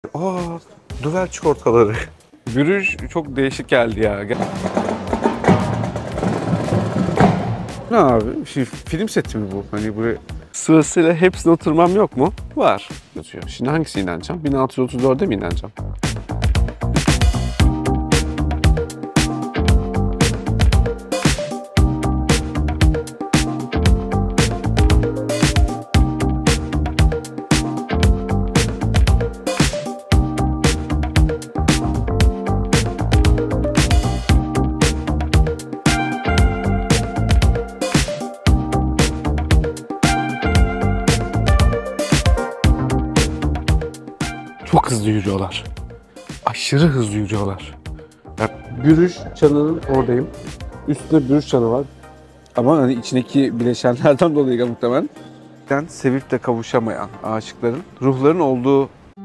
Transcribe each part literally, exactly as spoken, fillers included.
Aa, Duvel çikolataları. Brüj çok değişik geldi ya. Gel. Ne abi? Şimdi film seti mi bu? Hani buraya sırasıyla hepsine oturmam yok mu? Var. Yazıyor. Şimdi hangisine inanacağım? bin altı yüz otuz dörde mi inanacağım? Çok hızlı yürüyorlar. Aşırı hızlı yürüyorlar. Ya, Brüj çanının oradayım. Üstünde Brüj çanı var. Ama hani içindeki bileşenlerden dolayı muhtemelen sevip de kavuşamayan aşıkların, ruhların olduğu.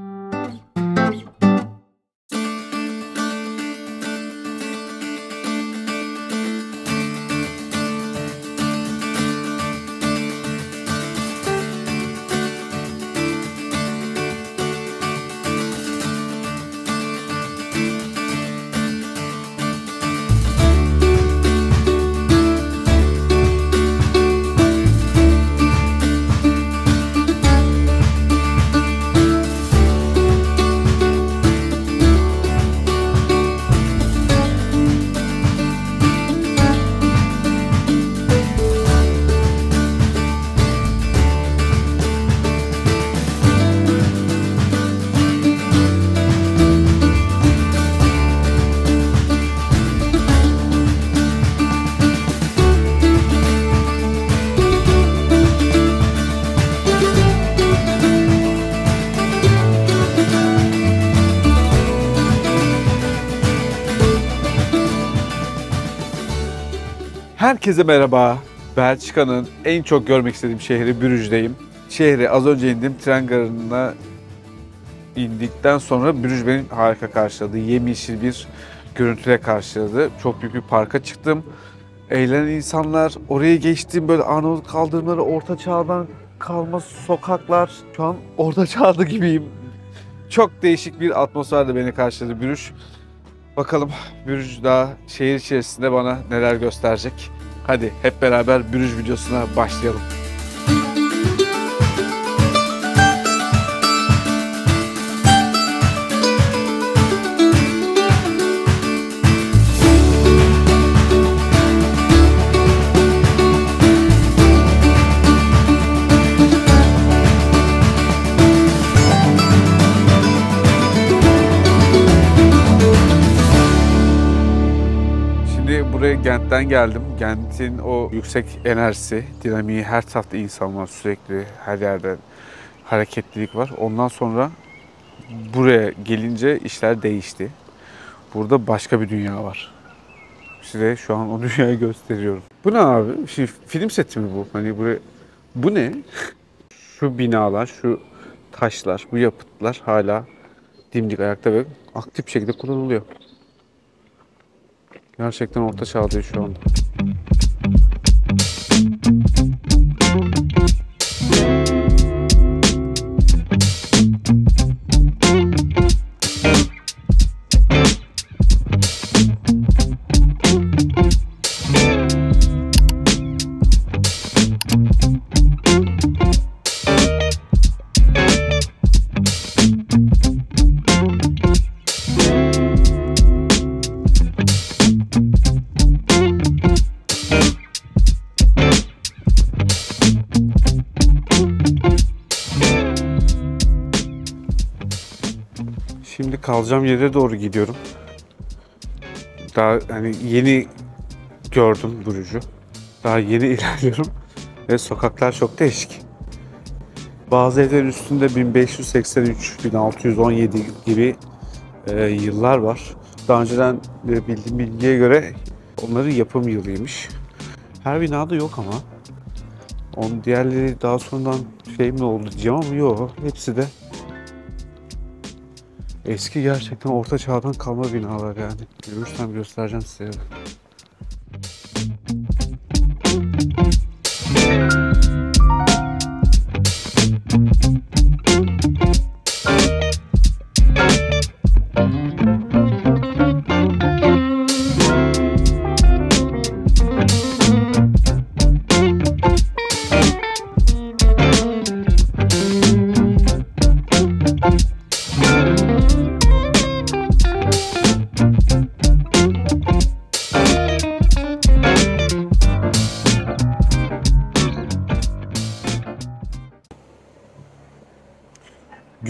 Herkese merhaba. Belçika'nın en çok görmek istediğim şehri Brüj'deyim. Şehre az önce indim, tren garına indikten sonra Brüj beni harika karşıladı. Yemyeşil bir görüntüyle karşıladı. Çok büyük bir parka çıktım. Eğlenen insanlar, oraya geçtim, böyle Arnavut kaldırımları, orta çağdan kalma sokaklar. Şu an orta çağda gibiyim. Çok değişik bir atmosferle beni karşıladı Brüj. Bakalım Brüj daha şehir içerisinde bana neler gösterecek. Hadi hep beraber Brüj videosuna başlayalım. Buraya Gent'ten geldim. Gent'in o yüksek enerjisi, dinamiği, her tarafta insanlar, sürekli her yerde hareketlilik var. Ondan sonra buraya gelince işler değişti. Burada başka bir dünya var. Size şu an o dünyayı gösteriyorum. Bu ne abi? Şimdi film seti mi bu? Hani buraya bu ne? Şu binalar, şu taşlar, bu yapıtlar hala dimdik ayakta ve aktif bir şekilde kullanılıyor. Gerçekten orta çağdayız şu anda. Şimdi kalacağım yere doğru gidiyorum. Daha hani yeni gördüm Brüj'ü. Daha yeni ilerliyorum. Ve sokaklar çok değişik. Bazı evlerin üstünde bin beş yüz seksen üç bin altı yüz on yedi gibi e, yıllar var. Daha önceden e, bildiğim bilgiye göre onların yapım yılıymış. Her binada yok ama. Onun diğerleri daha sonradan şey mi oldu diyeceğim ama yok. Hepsi de eski, gerçekten orta çağdan kalma binalar yani. Görürsem göstereceğim size.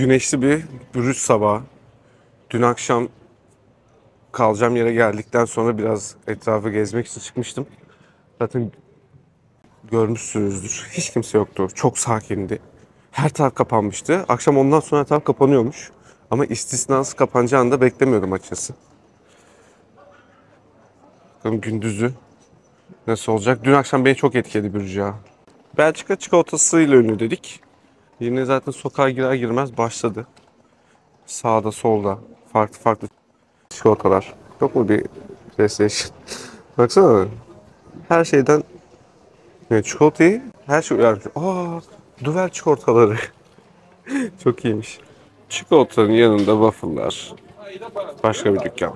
Güneşli bir Bruges sabahı. Dün akşam kalacağım yere geldikten sonra biraz etrafı gezmek için çıkmıştım. Zaten görmüşsünüzdür. Hiç kimse yoktu. Çok sakindi. Her taraf kapanmıştı. Akşam ondan sonra her taraf kapanıyormuş. Ama istisnasız kapanacağını da beklemiyordum açıkçası. Bakalım gündüzü nasıl olacak? Dün akşam beni çok etkiledi Bruges ya. Belçika çikolatasıyla ünlü dedik. Yine zaten sokağa girer girmez başladı. Sağda solda farklı farklı çikolatalar. Yok mu bir PlayStation? Baksana. Her şeyden yani çikolatayı her şey uyarmış. Aa, Duvel çikolataları. Çok iyiymiş. Çikolatanın yanında waffle'lar. Başka bir dükkan.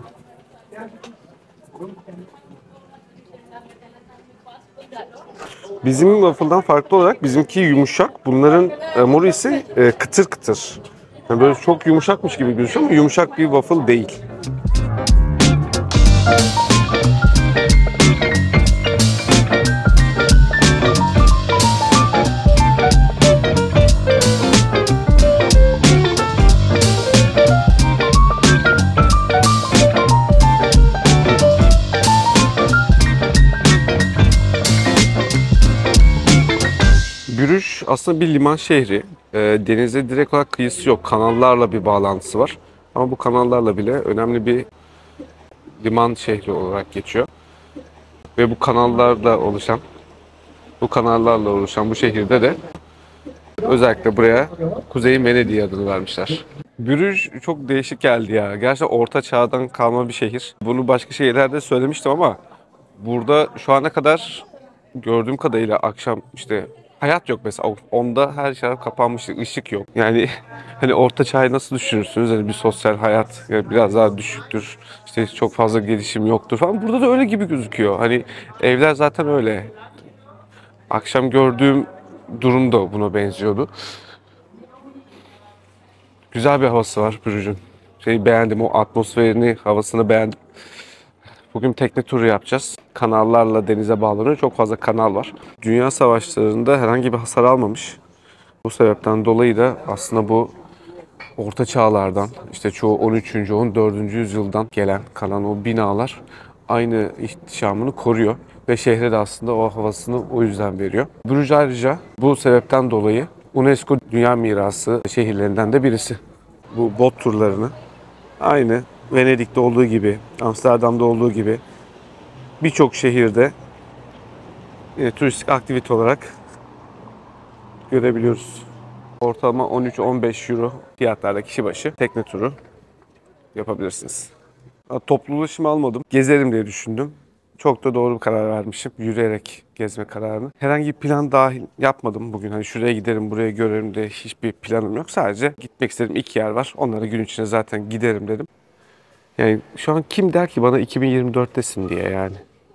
Bizim waffle'dan farklı olarak bizimki yumuşak. Bunların hamuru ise e, kıtır kıtır. Yani böyle çok yumuşakmış gibi gözüküyor ama yumuşak bir waffle değil. Bruges aslında bir liman şehri. E, denize direkt olarak kıyısı yok. Kanallarla bir bağlantısı var. Ama bu kanallarla bile önemli bir liman şehri olarak geçiyor. Ve bu kanallarla oluşan, bu kanallarla oluşan bu şehirde de özellikle buraya Kuzey Venedik adını vermişler. Bruges çok değişik geldi ya. Gerçekten orta çağdan kalma bir şehir. Bunu başka şehirlerde söylemiştim ama burada şu ana kadar gördüğüm kadarıyla akşam işte hayat yok mesela. Onda her şey kapanmış, ışık yok. Yani hani orta çağı nasıl düşünürsünüz? Hani bir sosyal hayat yani biraz daha düşüktür. İşte çok fazla gelişim yoktur falan. Burada da öyle gibi gözüküyor. Hani evler zaten öyle. Akşam gördüğüm durum da buna benziyordu. Güzel bir havası var Bruges'ün. Şeyi beğendim, o atmosferini, havasını beğendim. Bugün tekne turu yapacağız. Kanallarla denize bağlanıyor. Çok fazla kanal var. Dünya savaşlarında herhangi bir hasar almamış. Bu sebepten dolayı da aslında bu orta çağlardan, işte çoğu on üçüncü on dördüncü yüzyıldan gelen kalan o binalar aynı ihtişamını koruyor. Ve şehre de aslında o havasını o yüzden veriyor. Bruges ayrıca bu sebepten dolayı UNESCO Dünya Mirası şehirlerinden de birisi. Bu bot turlarını aynı Venedik'te olduğu gibi, Amsterdam'da olduğu gibi birçok şehirde yine turistik aktivite olarak görebiliyoruz. Ortalama on üç on beş euro fiyatlarda kişi başı tekne turu yapabilirsiniz. Toplu ulaşım almadım. Gezerim diye düşündüm. Çok da doğru bir karar vermişim. Yürüyerek gezme kararını. Herhangi bir plan dahil yapmadım bugün. Hani şuraya giderim, buraya görerim de hiçbir planım yok. Sadece gitmek istediğim iki yer var. Onlara gün içinde zaten giderim dedim. Yani şu an kim der ki bana iki bin yirmi dörttesin diye yani.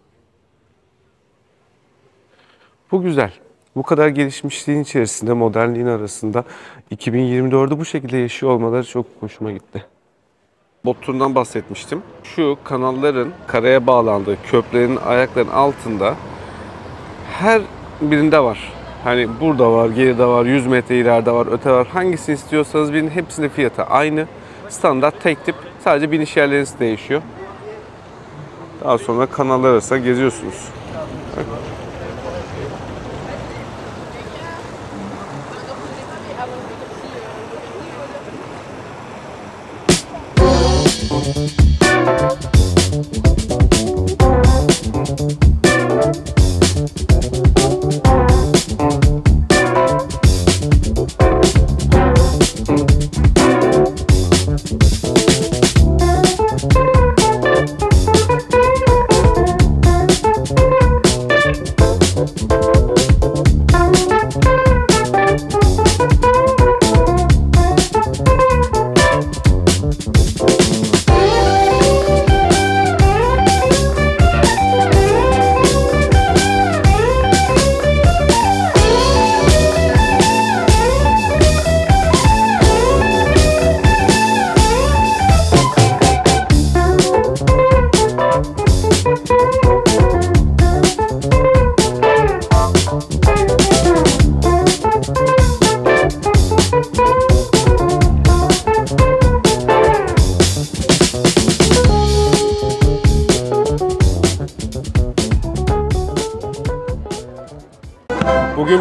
Bu güzel. Bu kadar gelişmişliğin içerisinde, modernliğin arasında iki bin yirmi dördü bu şekilde yaşıyor olmaları çok hoşuma gitti. Bot turundan bahsetmiştim. Şu kanalların karaya bağlandığı köprülerin ayaklarının altında her birinde var. Hani burada var, geride var, yüz metre ileride var, öte var. Hangisini istiyorsanız bilin, hepsinin fiyatı aynı. Standart tek tip. Sadece biniş yerleriniz değişiyor. Daha sonra kanallar arasında geziyorsunuz. Bak.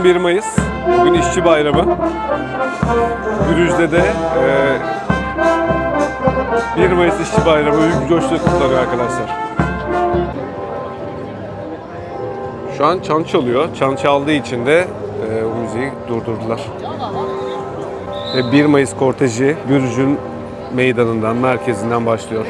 Bugün bir Mayıs, bugün İşçi Bayramı. Brüj'de de e, bir Mayıs İşçi Bayramı büyük bir coşkuyla kutlanıyor arkadaşlar. Şu an çan çalıyor. Çan çaldığı için de e, o müziği durdurdular. Ve bir Mayıs korteji Brüj'ün meydanından, merkezinden başlıyor.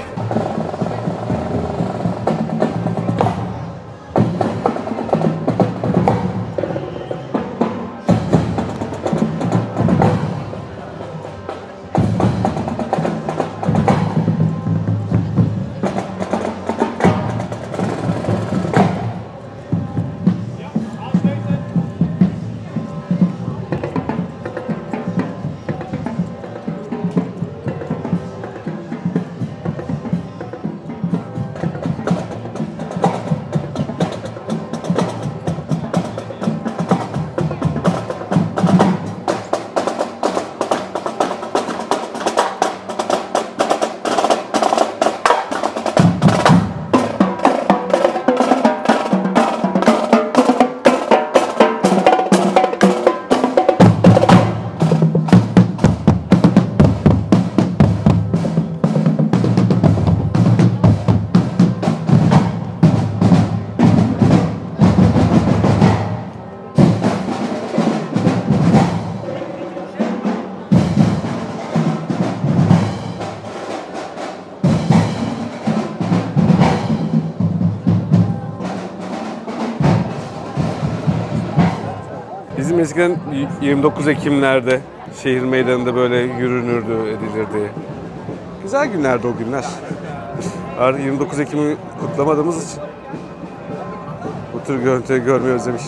Bizim eskiden yirmi dokuz Ekim'lerde şehir meydanında böyle yürünürdü, edilirdi. Güzel günlerdi o günler. Artık yirmi dokuz Ekim'i kutlamadığımız için bu tür görüntüleri görmeyi özlemişim.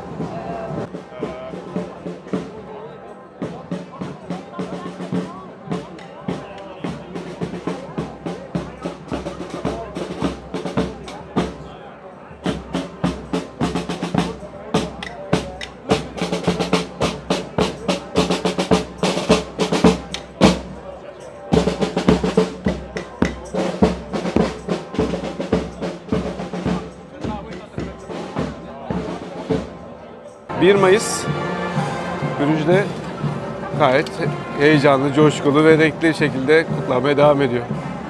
bir Mayıs Brüj'de gayet heyecanlı, coşkulu ve renkli şekilde kutlanmaya devam ediyor.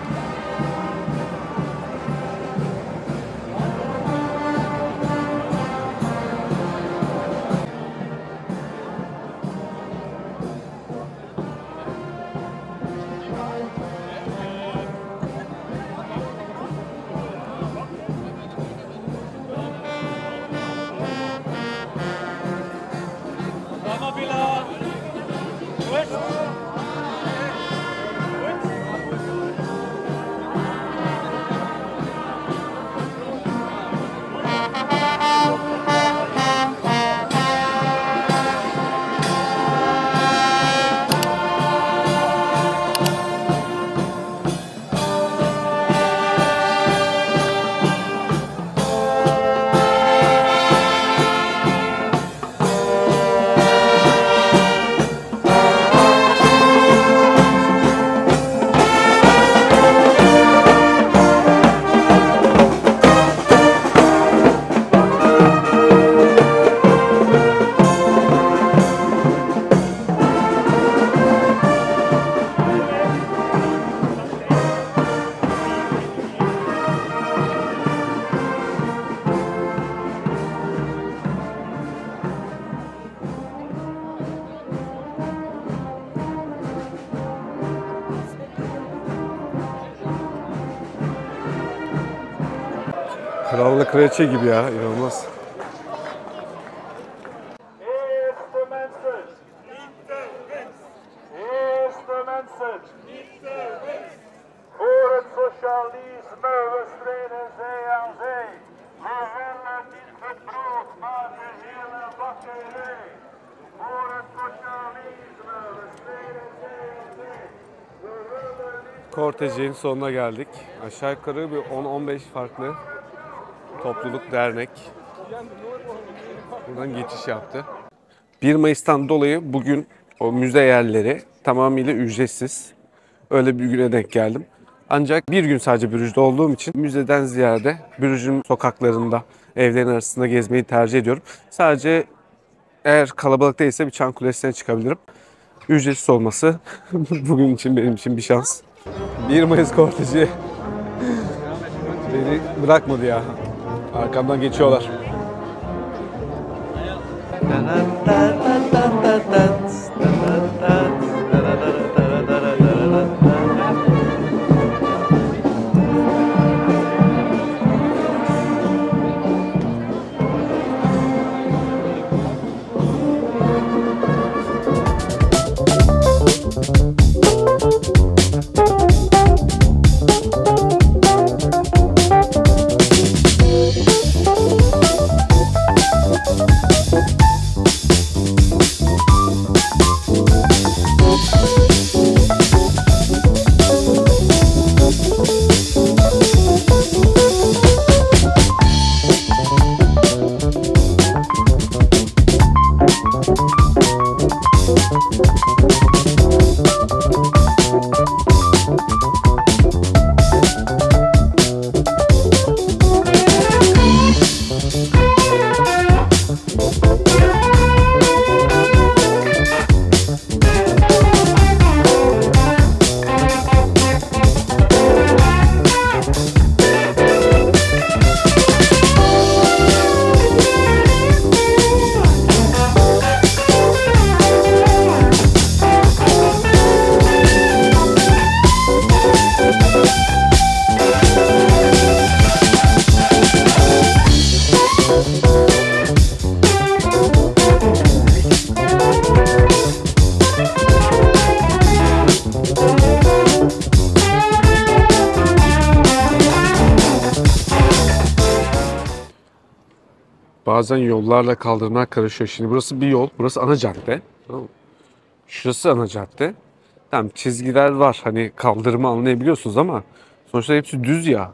Kralla kraliçe gibi ya, inanılmaz. Eerste mensen. Eerste mensen. Voor het socialisme, we strijden zij aan zij. We willen niet het brood, maar de hele bakkerij. Voor het socialisme, we strijden zij aan zij. We willen niet... Kortejin sonuna geldik. Aşağı yukarı bir on on beş farklı topluluk, dernek buradan geçiş yaptı. bir Mayıs'tan dolayı bugün o müze yerleri tamamıyla ücretsiz. Öyle bir güne denk geldim. Ancak bir gün sadece Brüj'de olduğum için müzeden ziyade Brüj'ün sokaklarında, evlerin arasında gezmeyi tercih ediyorum. Sadece eğer kalabalık değilse bir Çan Kulesi'ne çıkabilirim. Ücretsiz olması bugün için benim için bir şans. bir Mayıs korteci beni bırakmadı ya. Arkamdan geçiyorlar. Bazen yollarla kaldırımlar karışıyor. Şimdi burası bir yol, burası ana cadde. Tamam mı? Şurası ana cadde. Tamam, çizgiler var. Hani kaldırımı anlayabiliyorsunuz ama sonuçta hepsi düz ya.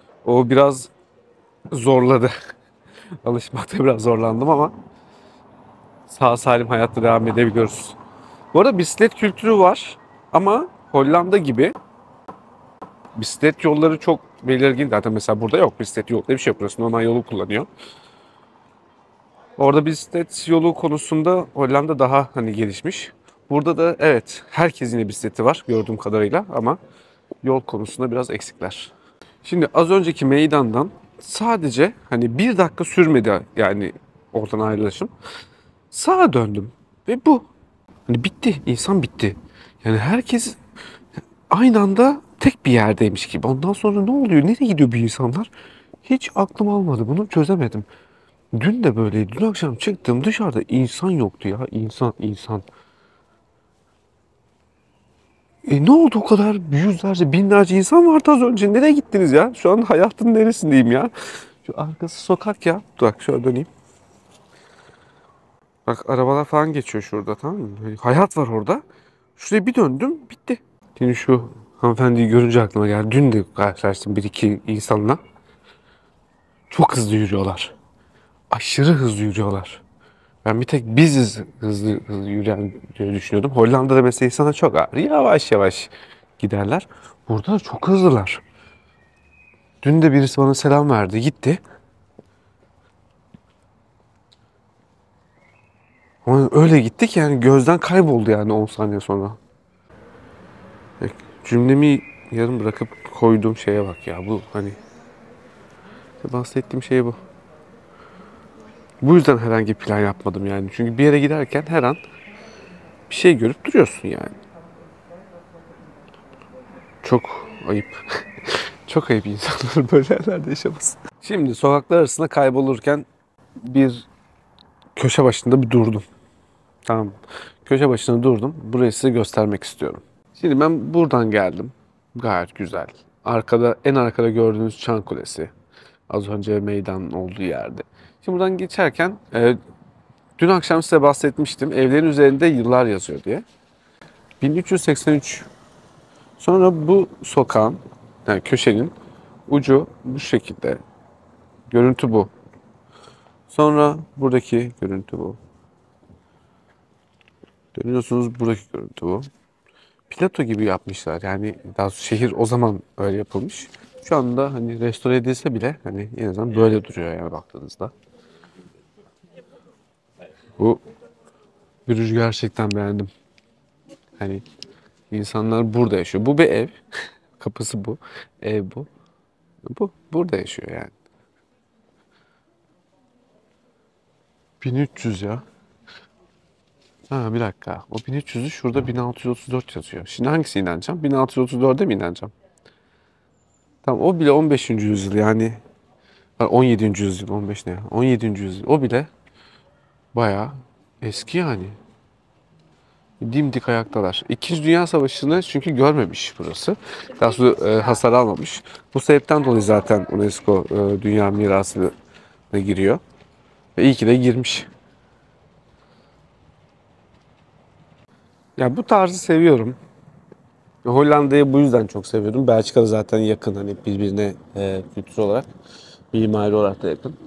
O biraz zorladı. Alışmakta biraz zorlandım ama sağ salim hayatta devam edebiliyoruz. Bu arada bisiklet kültürü var ama Hollanda gibi bisiklet yolları çok belirgin. Zaten mesela burada yok bisiklet yolu diye bir şey yok. Burası normal yolu kullanıyor. Orada bisiklet yolu konusunda Hollanda daha hani gelişmiş. Burada da evet herkesin yine bisikleti var gördüğüm kadarıyla ama yol konusunda biraz eksikler. Şimdi az önceki meydandan sadece hani bir dakika sürmedi yani oradan ayrılışım. Sağa döndüm ve bu. Hani bitti, insan bitti. Yani herkes aynı anda tek bir yerdeymiş gibi. Ondan sonra ne oluyor, nereye gidiyor bu insanlar? Hiç aklım almadı, bunu çözemedim. Dün de böyleydi. Dün akşam çıktım dışarıda insan yoktu ya. İnsan, insan. E ne oldu o kadar yüzlerce, binlerce insan vardı az önce. Nereye gittiniz ya? Şu an hayatın neresindeyim ya? Şu arkası sokak ya. Dur bak şöyle döneyim. Bak arabalar falan geçiyor şurada, tamam mı? Hayat var orada. Şuraya bir döndüm bitti. Şimdi şu hanımefendiyi görünce aklıma geldi. Dün de karşılaştım bir iki insanla. Çok hızlı yürüyorlar. Aşırı hızlı yürüyorlar. Ben bir tek biziz hızlı, hızlı yürüyen diye düşünüyordum. Hollanda'da mesela insanlar çok ağır. Yavaş yavaş giderler. Burada da çok hızlılar. Dün de birisi bana selam verdi. Gitti. Ama öyle gittik yani gözden kayboldu yani on saniye sonra. Cümlemi yarım bırakıp koyduğum şeye bak ya. Bu hani bahsettiğim şey bu. Bu yüzden herhangi bir plan yapmadım yani. Çünkü bir yere giderken her an bir şey görüp duruyorsun yani. Çok ayıp. Çok ayıp insanlar böyle yerlerde yaşamasın. Şimdi sokaklar arasında kaybolurken bir köşe başında bir durdum. Tamam. Köşe başında durdum. Burayı size göstermek istiyorum. Şimdi ben buradan geldim. Gayet güzel. Arkada, en arkada gördüğünüz Çan Kulesi. Az önce meydanın olduğu yerde. Şimdi buradan geçerken e, dün akşam size bahsetmiştim. Evlerin üzerinde yıllar yazıyor diye. bin üç yüz seksen üç. Sonra bu sokağın, yani köşenin ucu bu şekilde. Görüntü bu. Sonra buradaki görüntü bu. Dönüyorsunuz, buradaki görüntü bu. Plato gibi yapmışlar. Yani daha doğrusu şehir o zaman öyle yapılmış. Şu anda hani restore edilse bile hani en azından böyle duruyor yani baktığınızda. Bu Bruges'i gerçekten beğendim. Hani insanlar burada yaşıyor. Bu bir ev. Kapısı bu. Ev bu. Bu burada yaşıyor yani. bin üç yüz ya. Ha bir dakika. O bin üç yüzü şurada bin altı yüz otuz dört yazıyor. Şimdi hangisine inanacağım? bin altı yüz otuz dörde mi inanacağım? Tamam o bile on beşinci yüzyıl yani. on yedinci yüzyıl, on beş ne ya? on yedinci yüzyıl. O bile bayağı eski yani. Dimdik ayaktalar. İkinci Dünya Savaşı'nı çünkü görmemiş burası. Daha sonra e, hasar almamış. Bu sebepten dolayı zaten UNESCO e, Dünya Mirası'na giriyor. Ve iyi ki de girmiş. Ya bu tarzı seviyorum. Hollanda'yı bu yüzden çok seviyorum. Belçika'da zaten yakın hani birbirine e, kültür olarak, mimari olarak da yakın.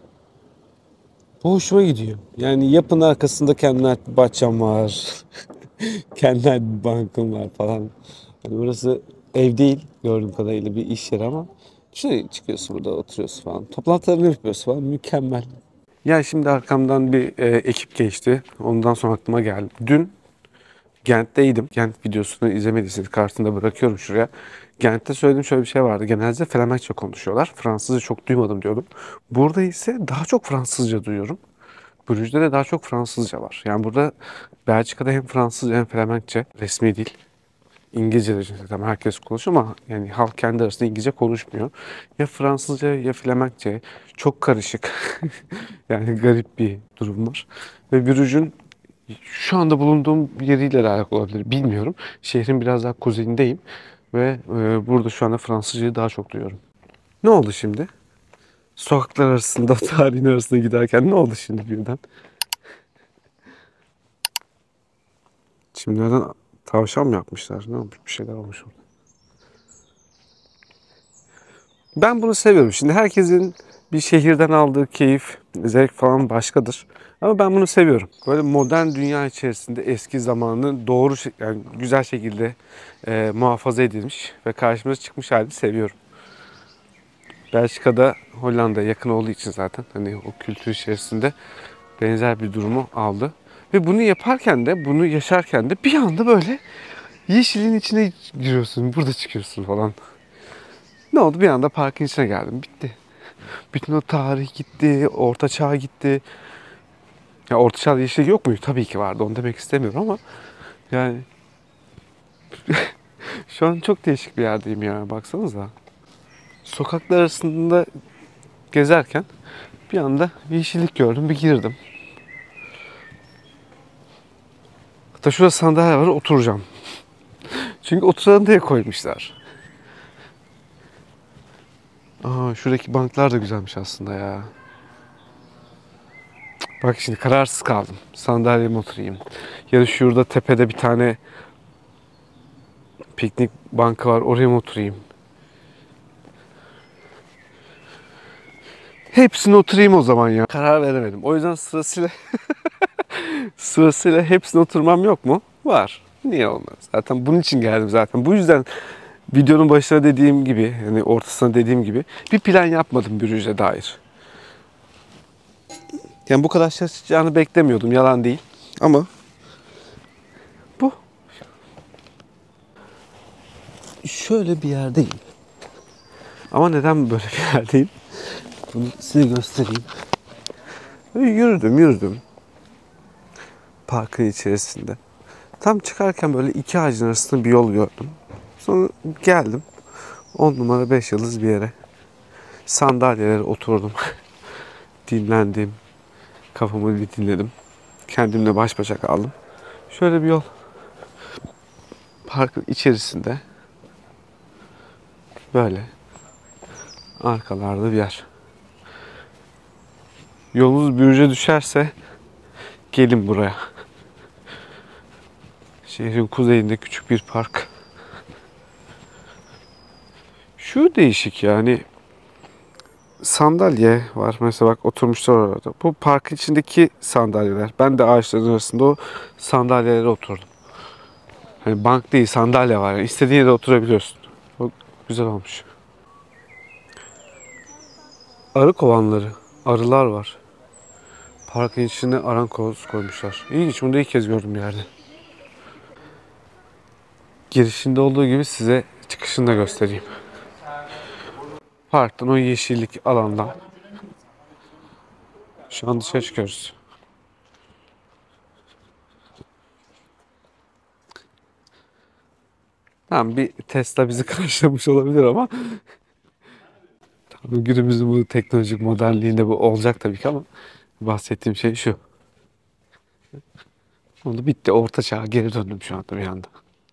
Bu hoşuma gidiyor. Yani yapının arkasında kendine ait bir bahçem var. Kendine ait bir bankım var falan. Hani burası ev değil gördüğüm kadarıyla bir iş yeri ama şuraya çıkıyorsun burada oturuyorsun falan. Toplantılarını yapıyorsun falan mükemmel. Ya şimdi arkamdan bir e, ekip geçti. Ondan sonra aklıma geldi. Dün Gent'teydim. Gent videosunu izlemediyseniz kartında bırakıyorum şuraya. Gent'te söylediğim şöyle bir şey vardı. Genelde Flemenkçe konuşuyorlar. Fransızca çok duymadım diyordum. Burada ise daha çok Fransızca duyuyorum. Bruges'de de daha çok Fransızca var. Yani burada Belçika'da hem Fransızca hem Flemenkçe resmi dil. İngilizce de zaten herkes konuşuyor ama yani halk kendi arasında İngilizce konuşmuyor. Ya Fransızca ya Flemenkçe. Çok karışık. Yani garip bir durum var. Ve Bruges'ün şu anda bulunduğum yeriyle alakalı olabilir. Bilmiyorum. Şehrin biraz daha kuzeyindeyim. Ve e, burada şu anda Fransızcayı daha çok duyuyorum. Ne oldu şimdi? Sokaklar arasında, tarihin arasında giderken ne oldu şimdi birden? Çimlerden tavşan mı yapmışlar? Ne olmuş? Bir şeyler olmuş orada. Ben bunu seviyorum. Şimdi herkesin bir şehirden aldığı keyif, zevk falan başkadır. Ama ben bunu seviyorum. Böyle modern dünya içerisinde eski zamanın doğru, yani güzel şekilde e, muhafaza edilmiş ve karşımıza çıkmış halini seviyorum. Belçika'da Hollanda'ya yakın olduğu için zaten hani o kültür içerisinde benzer bir durumu aldı. Ve bunu yaparken de, bunu yaşarken de bir anda böyle yeşilin içine giriyorsun, burada çıkıyorsun falan. Ne oldu? Bir anda parkın içine geldim. Bitti. Bütün o tarih gitti, orta çağ gitti. Ya orta çağda yeşillik yok muydu? Tabii ki vardı. Onu demek istemiyorum ama yani şu an çok değişik bir yerdeyim ya. Baksanıza. Sokaklar arasında gezerken bir anda bir yeşillik gördüm. Bir girdim. Hatta şurada sandalye var. Oturacağım. Çünkü oturalım diye koymuşlar. Aa, şuradaki banklar da güzelmiş aslında ya. Bak şimdi kararsız kaldım. Sandalyeme oturayım. Ya da şurada tepede bir tane piknik bankı var. Oraya mı oturayım? Hepsine oturayım o zaman ya. Karar veremedim. O yüzden sırasıyla sırasıyla hepsine oturmam yok mu? Var. Niye olmaz? Zaten bunun için geldim zaten. Bu yüzden videonun başına dediğim gibi, yani ortasına dediğim gibi bir plan yapmadım Bruges'e dair. Yani bu kadar şaşıracağını beklemiyordum. Yalan değil. Ama bu. Şöyle bir yerdeyim. Ama neden böyle bir yerdeyim? Bunu size göstereyim. Yürüdüm, yürüdüm. Parkın içerisinde. Tam çıkarken böyle iki ağacın arasında bir yol gördüm. Sonra geldim. on numara beş yıldız bir yere. Sandalyelere oturdum. Dinlendim. Kafamı bir dinledim. Kendimle baş başa kaldım. Şöyle bir yol. Parkın içerisinde. Böyle. Arkalarda bir yer. Yolunuz Bruges'e düşerse gelin buraya. Şehrin kuzeyinde küçük bir park. Şu değişik yani. Sandalye var. Mesela bak oturmuşlar orada. Bu parkın içindeki sandalyeler. Ben de ağaçların arasında o sandalyelere oturdum. Hani bank değil sandalye var. Yani istediğin yere oturabiliyorsun. O güzel olmuş. Arı kovanları. Arılar var. Parkın içine arankoz koymuşlar. İlginç, bunu da ilk kez gördüm bir yerde. Girişinde olduğu gibi size çıkışını da göstereyim. Parktan, o yeşillik alandan. Şu an dışarı çıkıyoruz. Tamam, bir Tesla bizi karşılamış olabilir ama tabii günümüzün bu teknolojik modernliğinde bu olacak tabii ki, ama bahsettiğim şey şu. Oldu bitti. Orta çağa geri döndüm şu anda bir anda.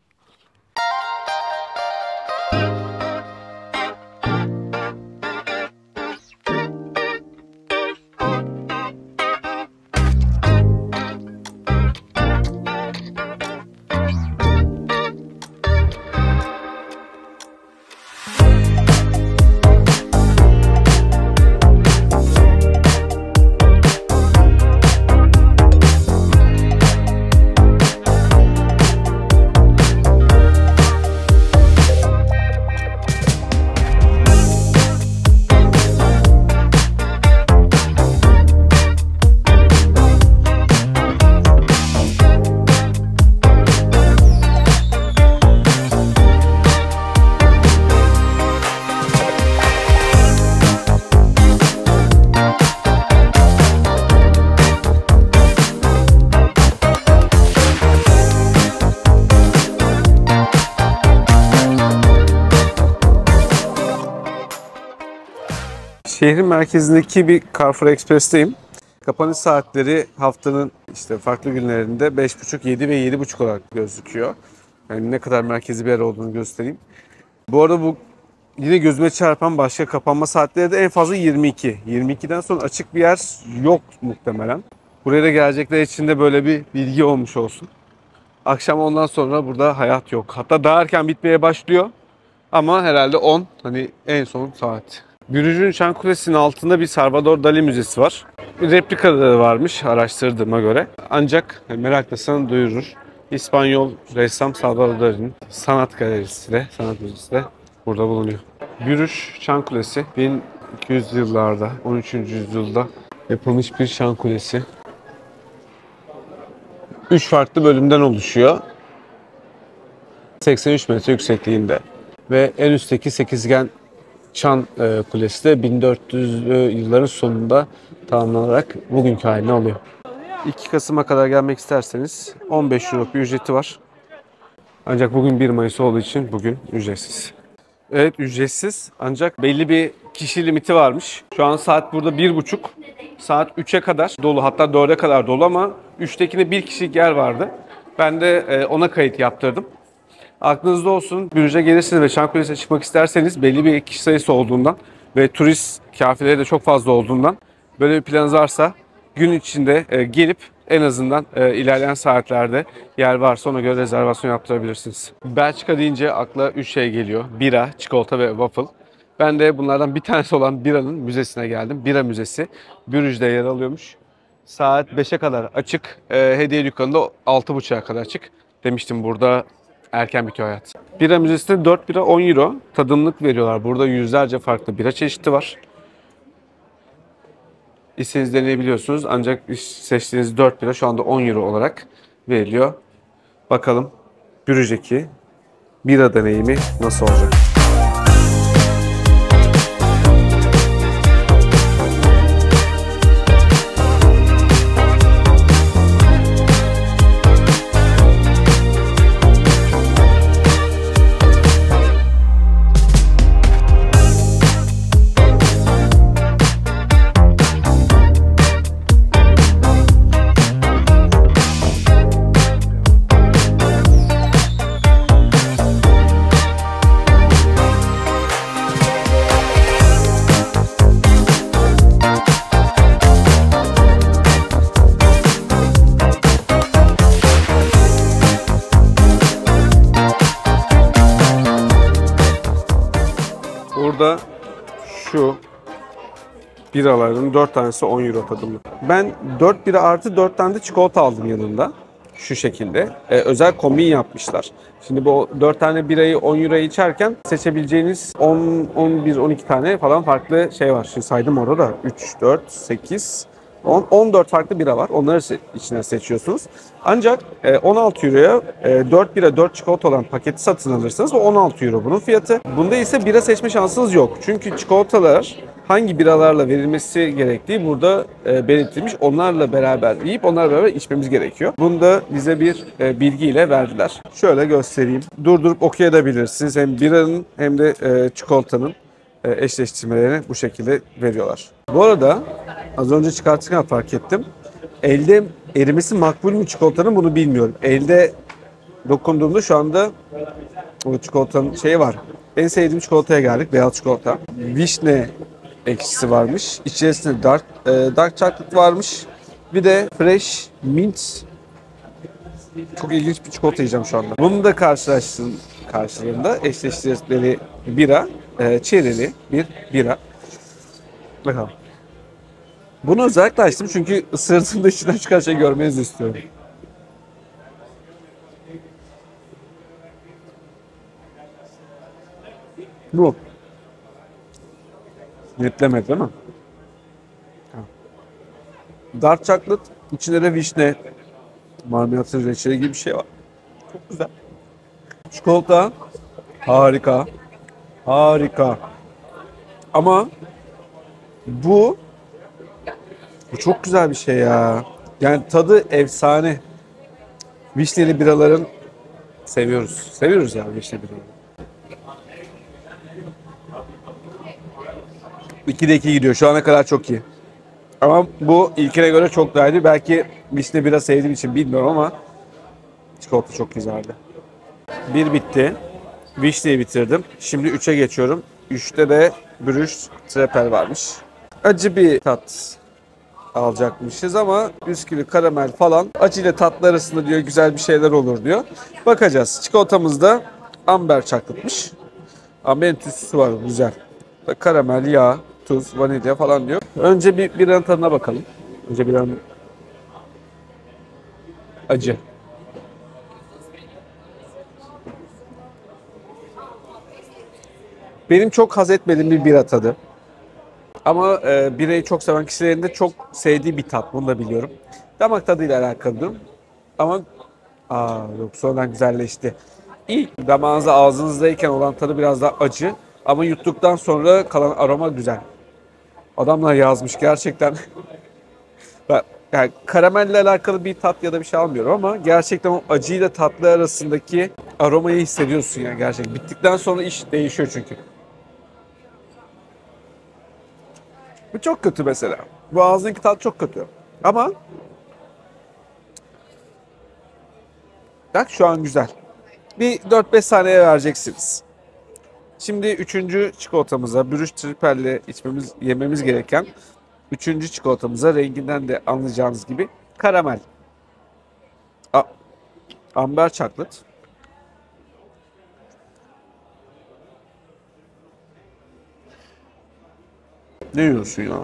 Şehrin merkezindeki bir Carrefour Express'teyim. Kapanış saatleri haftanın işte farklı günlerinde beş buçuk, yedi ve yedi buçuk olarak gözüküyor. Yani ne kadar merkezi bir yer olduğunu göstereyim. Bu arada bu yine gözüme çarpan başka kapanma saatleri de en fazla yirmi iki. yirmi ikiden sonra açık bir yer yok muhtemelen. Buraya da gelecekler için de böyle bir bilgi olmuş olsun. Akşam ondan sonra burada hayat yok. Hatta daha erken bitmeye başlıyor. Ama herhalde on, hani en son saat. Bruges'ün Çan Kulesi'nin altında bir Salvador Dali Müzesi var. Bir replikaları varmış araştırdığıma göre. Ancak meraklısını duyurur. İspanyol ressam Salvador Dali'nin sanat galerisi de, sanat müzesi de burada bulunuyor. Bruges Çan Kulesi bin iki yüzlü yıllarda, on üçüncü yüzyılda yapılmış bir çan kulesi. üç farklı bölümden oluşuyor. seksen üç metre yüksekliğinde. Ve en üstteki sekizgen Çan e, Kulesi de bin dört yüzlü yılların sonunda tamamlanarak bugünkü haline alıyor. iki Kasım'a kadar gelmek isterseniz on beş euro bir ücreti var. Ancak bugün bir Mayıs olduğu için bugün ücretsiz. Evet, ücretsiz, ancak belli bir kişi limiti varmış. Şu an saat burada bir buçuk. Saat üçe kadar dolu, hatta dörde kadar dolu, ama üçtekinde bir kişilik yer vardı. Ben de e, ona kayıt yaptırdım. Aklınızda olsun, Bruges'e gelirsiniz ve Çan Kulesi'ne çıkmak isterseniz belli bir kişi sayısı olduğundan ve turist kafileri de çok fazla olduğundan böyle bir planınız varsa gün içinde e, gelip en azından e, ilerleyen saatlerde yer varsa ona göre rezervasyon yaptırabilirsiniz. Belçika deyince akla üç şey geliyor. Bira, çikolata ve waffle. Ben de bunlardan bir tanesi olan biranın müzesine geldim. Bira Müzesi Bruges'de yer alıyormuş. Saat beşe kadar açık. E, hediye dükkanı da altı buçuğa kadar açık. Demiştim, burada erken bitiyor hayat. Bira Müzesi'nde dört bira on euro tadımlık veriyorlar. Burada yüzlerce farklı bira çeşidi var. İstediğiniz deneyebiliyorsunuz, ancak seçtiğiniz dört bira şu anda on euro olarak veriliyor. Bakalım Bruges'deki bira deneyimi nasıl olacak? Burada şu biraların dört tanesi on euro tadımlık. Ben dört bira artı dört tane de çikolata aldım yanında. Şu şekilde. Ee, özel kombin yapmışlar. Şimdi bu dört tane birayı on euroya içerken seçebileceğiniz on, on bir, on iki tane falan farklı şey var. Şimdi saydım orada da üç, dört, sekiz, on, on dört farklı bira var. Onları se- içinden seçiyorsunuz. Ancak e, on altı euroya e, dört bira dört çikolata olan paketi satın alırsınız ve on altı euro bunun fiyatı. Bunda ise bira seçme şansınız yok. Çünkü çikolatalar hangi biralarla verilmesi gerektiği burada e, belirtilmiş. Onlarla beraber yiyip onlarla beraber içmemiz gerekiyor. Bunu da bize bir e, bilgiyle verdiler. Şöyle göstereyim. Durdurup okuyabilirsiniz. Hem biranın hem de e, çikolatanın e, eşleştirmelerini bu şekilde veriyorlar. Bu arada az önce çıkartırken fark ettim. Elde erimesi makbul mü çikolatanın bunu bilmiyorum. Elde dokunduğumda şu anda o çikolatanın şeyi var. En sevdiğim çikolataya geldik. Beyaz çikolata. Vişne ekşisi varmış. İçerisinde dark, e, dark chocolate varmış. Bir de fresh mint. Çok ilginç bir çikolata yiyeceğim şu anda. Bunu da karşılaştığım karşılığında eşleştirdikleri bira, e, çerili bir bira. Bakalım. Bunu özellikle açtım çünkü ısırdığımda içinden çıkan şey görmenizi istiyorum. Bu. Netlemedi değil mi? Dark chocolate, içinde de vişne, marmelatın reçeli gibi bir şey var. Çok güzel. Çikolata harika. Harika. Ama bu bu çok güzel bir şey ya. Yani tadı efsane. Vişneli biraların seviyoruz. Seviyoruz ya vişne biraları. ikide iki gidiyor. Şu ana kadar çok iyi. Ama bu ilkine göre çok daha iyi. Belki vişne bira sevdiğim için bilmiyorum ama çikolata çok güzeldi. Bir bitti. Vişneyi bitirdim. Şimdi üçe geçiyorum. üçte de Brüş Trepel varmış. Acı bir tat alacakmışız ama bisküvi, karamel falan acı ile tatlı arasında diyor güzel bir şeyler olur diyor. Bakacağız. Çikolatamız da amber çaklıtmış. Amberin tütsüsü var güzel. Karamel, yağ, tuz, vanilya falan diyor. Önce bir biranın tadına bakalım. Önce biranın acı. Benim çok haz etmediğim bir bira tadı. Ama e, birayı çok seven kişilerin de çok sevdiği bir tat. Bunu da biliyorum. Damak tadıyla alakalı durum. Ama aa, yok sonradan güzelleşti. İlk damağınızda ağzınızdayken olan tadı biraz daha acı. Ama yuttuktan sonra kalan aroma güzel. Adamlar yazmış gerçekten. Ben, yani karamelle alakalı bir tat ya da bir şey almıyorum ama gerçekten o acıyla tatlı arasındaki aromayı hissediyorsun yani gerçekten. Bittikten sonra iş değişiyor çünkü. Bu çok kötü mesela. Bu ağzındaki tat çok kötü. Ama bak şu an güzel. Bir dört beş saniye vereceksiniz. Şimdi üçüncü çikolatamıza, Brüş Tripel'le içmemiz, yememiz gereken üçüncü çikolatamıza renginden de anlayacağınız gibi karamel. A amber chocolate. Ne yiyorsun ya?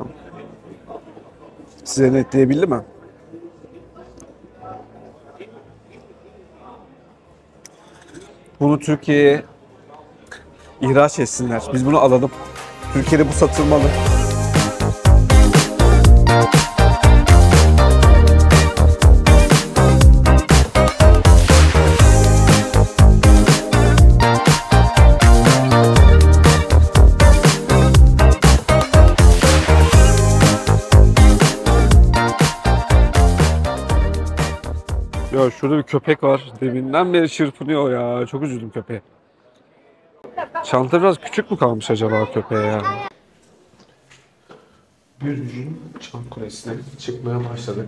Size netleyebildi mi? Bunu Türkiye'ye ihraç etsinler. Biz bunu alalım. Türkiye'de bu satılmalı. Ya şurada bir köpek var. Deminden beri çırpınıyor ya. Çok üzüldüm köpeğe. Çanta biraz küçük mü kalmış acaba köpeğe ya? Brüj'ün çan kulesine çıkmaya başladık.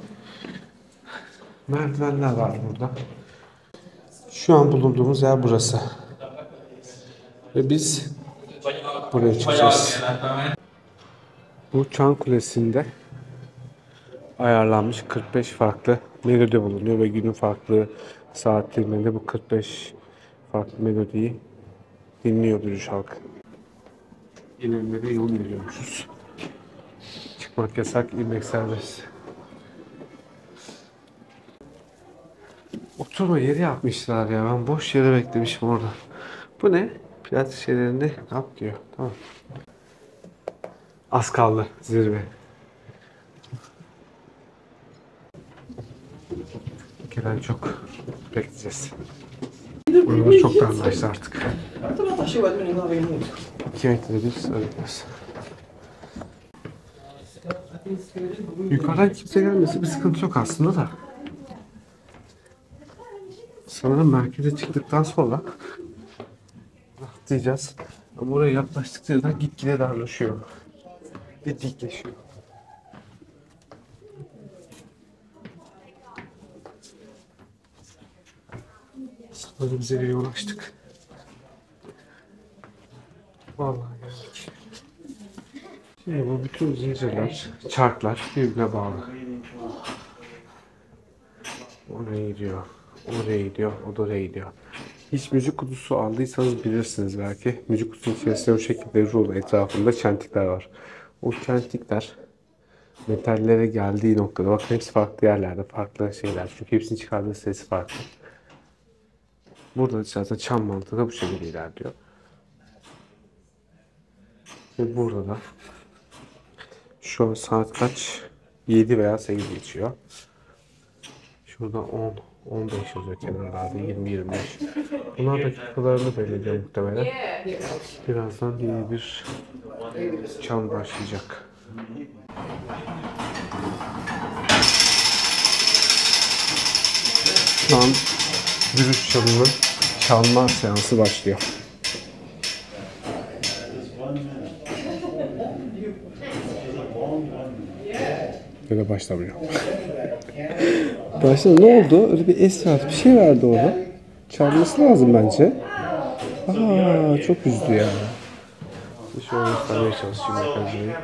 Merdivenler var burada. Şu an bulunduğumuz yer burası. Ve biz buraya çıkacağız. Bu çan kulesinde ayarlanmış kırk beş farklı melodi bulunuyor ve günün farklı saat dilimlerinde bu kırk beş farklı melodiyi dinliyor Brüj halkı. İlerlere yol veriyormuşuz. Çıkmak yasak, inmek serbest. Oturma yeri yapmışlar ya. Ben boş yere beklemişim orada. Bu ne? Pilates şeylerinde yap diyor. Tamam. Az kaldı zirve. kadar çok bekleyeceğiz. Buralar çok darlaştı artık. iki metrede bir sarıyoruz. Yukarıdan kimse gelmesi bir sıkıntı yok aslında da. Sanırım merkeze çıktıktan sonra rahatlayacağız. Ama oraya yaklaştıkça da gitgide darlaşıyor. Ve dikleşiyor. Sanırım zirveye ulaştık. Vallahi geldik. Şimdi bu bütün zincirler, çarklar birbirine bağlı. Oraya gidiyor, oraya gidiyor, o da oraya gidiyor. Hiç müzik kutusu aldıysanız bilirsiniz belki. Müzik kutusunun içerisinde bu şekilde rul etrafında çentikler var. O çentikler metallere geldiği noktada, bakın hepsi farklı yerlerde, farklı şeyler. Çünkü hepsinin çıkardığı sesi farklı. Burada zaten çan mantığı da bu şekilde ilerliyor. Ve burada da şu an saat kaç? yedi veya sekiz geçiyor. Şurada on, on beş yazıyor kenarlarda, yirmi yirmi beş. Bunlar dakikalarını belirliyor muhtemelen. Birazdan yeni bir çan başlayacak. Şu an Bürüş çalımı çalma seansı başlıyor. Böyle başlamıyor. Başta ne oldu? Öyle bir esrar bir şey vardı orada. Çalması lazım bence. Aa, çok üzdü ya. Şöyle göstermeye çalışayım arkadaşlar.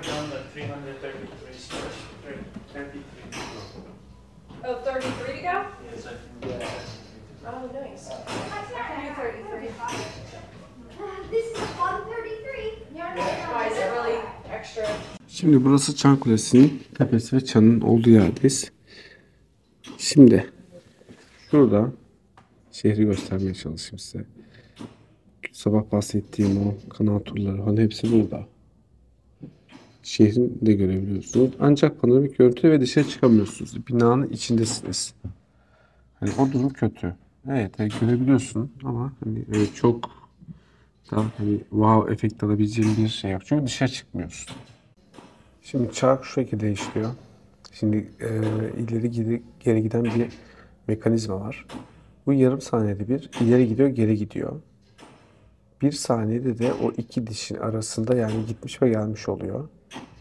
Oh, thirty-three to go? Oh, nice. Can you thirty-three? This is one thirty-three. Why is it really extra? Şimdi burası Çan Kulesi'nin tepesi ve çanın olduğu yerdeyiz. Şimdi şurada şehri göstermeye çalışayım size. Sabah bahsettiğim o kanal turları falan hepsi burada. Şehrin de görebiliyorsunuz. Ancak panoramik görüntü ve dışarı çıkamıyorsunuz. Binanın içindesiniz. Hani o durum kötü. Evet, evet görebiliyorsun ama hani evet, çok daha hani wow efekt alabileceğin bir şey yok. Çünkü dışarı çıkmıyorsun. Şimdi çark şu şekilde işliyor. Şimdi e, ileri geri, geri giden bir mekanizma var. Bu yarım saniyede bir ileri gidiyor, geri gidiyor. Bir saniyede de o iki dişin arasında yani gitmiş ve gelmiş oluyor.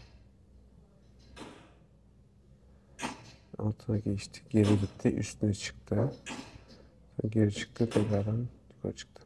Altına geçti, geri gitti, üstüne çıktı. Geri çıktı, tekrardan yukarı çıktı.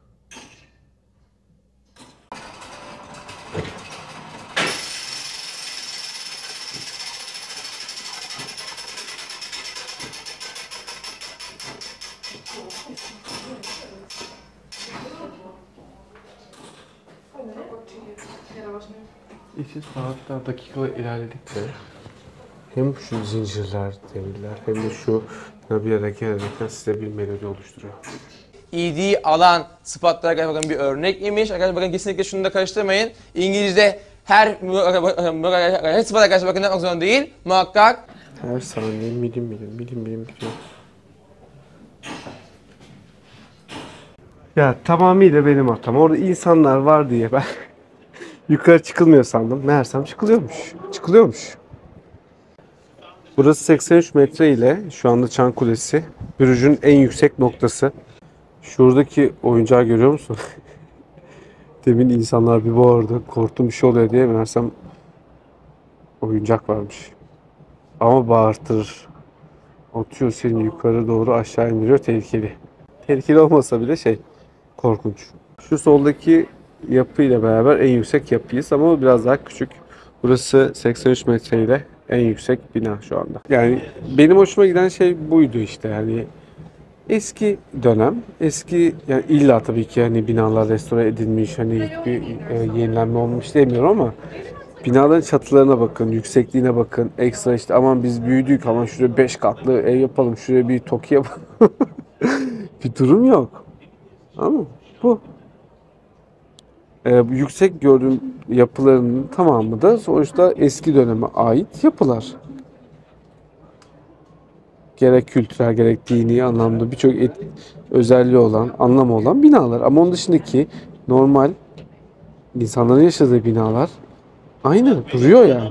İşte saatler, dakikalar ilerledikçe hem şu zincirler, demirler hem de şu bir hareket ederken size bir melodi oluşturuyor. E D alan sıfatlara gerçekten bakın bir örnek imiş. Arkadaşlar bakın kesinlikle şunu da karıştırmayın. İngilizce her her sıfata arkadaşlar bakın yapmak zorunda değil. Muhakkak Her saniye milim milim milim milim gidiyor. Ya tamamıyla benim hatam. Orada insanlar var diye ben yukarı çıkılmıyor sandım. Meğersem çıkılıyormuş. Çıkılıyormuş. Burası seksen üç metre ile şu anda Çan Kulesi. Bürüc'ün en yüksek noktası. Şuradaki oyuncağı görüyor musun? Demin insanlar bir bağırdı. Korktum bir şey oluyor diye. Meğersem oyuncak varmış. Ama bağırtırır. Atıyor seni yukarı doğru aşağı indiriyor. Tehlikeli. Tehlikeli olmasa bile şey korkunç. Şu soldaki yapıyla beraber en yüksek yapıyız ama o biraz daha küçük. Burası seksen üç metre ile en yüksek bina şu anda. Yani benim hoşuma giden şey buydu işte yani eski dönem, eski yani illa tabii ki hani binalar restore edilmiş hani hiçbir e, yenilenme olmuş demiyorum ama binaların çatılarına bakın, yüksekliğine bakın, ekstra işte aman biz büyüdük aman şuraya beş katlı ev yapalım, şuraya bir TOKİ yapalım. Bir durum yok. Ama bu. Ee, yüksek gördüğüm yapıların tamamı da sonuçta eski döneme ait yapılar. gerek kültürel gerek dini anlamda birçok et- özelliği olan, anlamı olan binalar. Ama onun dışındaki normal insanların yaşadığı binalar aynı duruyor yani.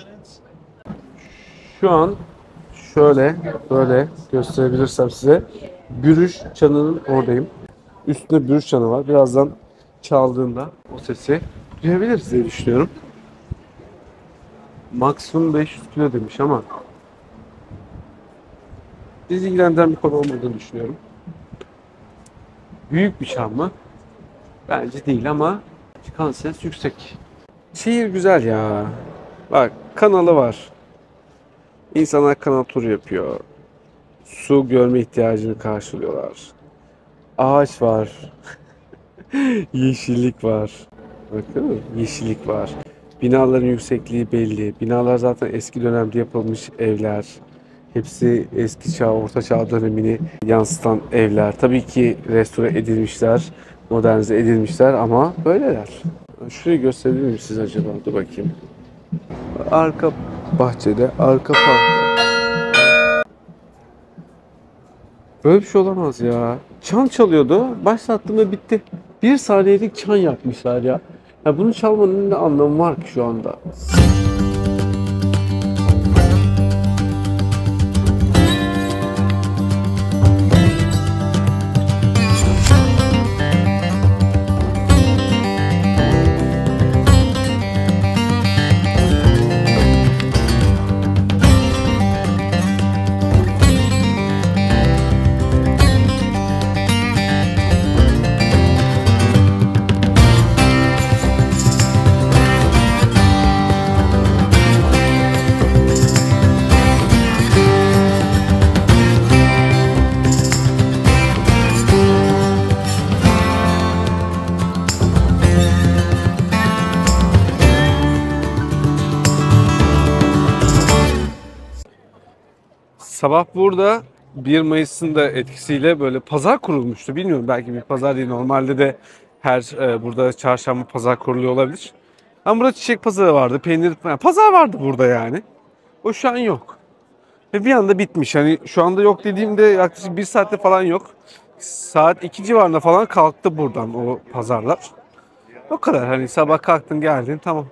Şu an şöyle böyle gösterebilirsem size Bürüş Çanı'nın oradayım. Üstünde Bürüş Çanı var. Birazdan çaldığında o sesi duyabiliriz diye düşünüyorum. Maksimum beş yüz kilo demiş ama bizi ilgilendiren bir konu olmadığını düşünüyorum. Büyük bir çan mı? Bence değil ama çıkan ses yüksek. Şehir güzel ya. Bak kanalı var. İnsanlar kanal turu yapıyor. Su görme ihtiyacını karşılıyorlar. Ağaç var. Yeşillik var. Bakın yeşillik var. Binaların yüksekliği belli. Binalar zaten eski dönemde yapılmış evler. Hepsi eski çağ, orta çağ dönemini yansıtan evler. Tabii ki restore edilmişler, modernize edilmişler ama böyleler. Şurayı gösterebilir miyim size acaba? Dur bakayım. Arka bahçede, arka parkta. Böyle bir şey olamaz ya. Çan çalıyordu, başlattığımda bitti. Bir saniyelik çan yapmışlar ya. Ya bunu çalmanın ne anlamı var ki şu anda? Sabah burada bir Mayıs'ın da etkisiyle böyle pazar kurulmuştu. Bilmiyorum belki bir pazar değil. Normalde de her e, burada çarşamba pazar kuruluyor olabilir. Ama burada çiçek pazarı vardı, peynir yani pazar vardı burada yani. O şu an yok. Ve bir anda bitmiş. Hani şu anda yok dediğimde yaklaşık bir saatte falan yok. Saat iki civarında falan kalktı buradan o pazarlar. O kadar hani sabah kalktın geldin tamam.